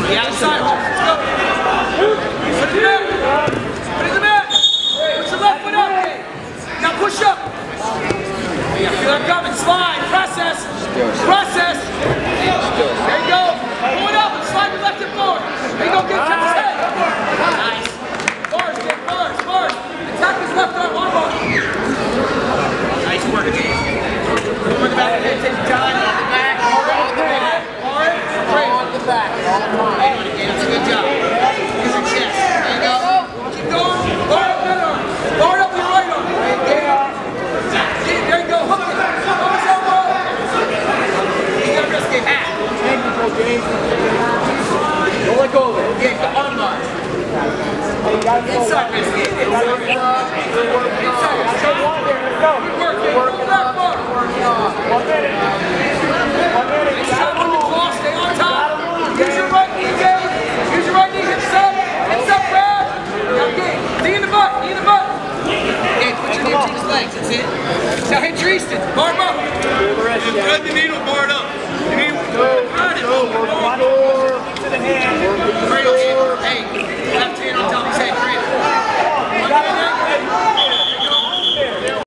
The outside hold. Let's go. Put it in there. Put it in the mat. Put your left foot up. Now push up. Yeah, feel it coming. Slide. Process. Process. There you go. Pull it up and slide your left hip forward. There you go. Get to his head. Nice. Bars, Jake. Bars. Bars. Attack his left arm. One bar. Nice work, Jake. Work the back. Take your time. On the back. On the back. That's a good job. Use your chest. There you go. Keep going. Bar up that arm. Bar up your right arm. There you go. Hook it. Hook his elbow. You got a wrist game. Half. Don't let go of it. Okay, the arm bar. Inside wrist game. Inside wrist game. Good work. Roll that bar. 1 minute. 1 minute. Nice job on the claw. Stay on top. Use your right knee, Jay. Use your right knee. Hips up. Hips up, grab. Now, game. Knee in the butt. Knee in the butt. Okay, put your knee between his legs. That's it. Now hit your Easton. Bar him up. Thread the needle, bar it up. You need to thread it.